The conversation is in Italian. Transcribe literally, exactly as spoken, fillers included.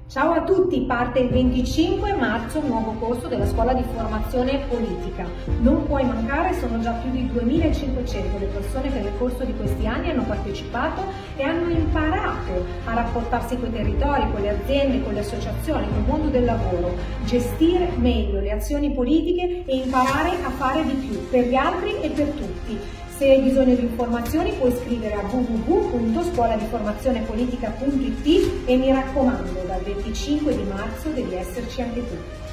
Ciao a tutti, parte il venticinque marzo un nuovo corso della Scuola di Formazione Politica. Non puoi mancare, sono già più di duemilacinquecento le persone che nel corso di questi anni hanno partecipato e hanno imparato a rapportarsi con i territori, con le aziende, con le associazioni, con il mondo del lavoro, gestire meglio le azioni politiche e imparare a fare di più per gli altri e per tutti. Se hai bisogno di informazioni puoi scrivere a w w w punto scuola di formazione politica punto i t e mi raccomando, dal venticinque di marzo devi esserci anche tu.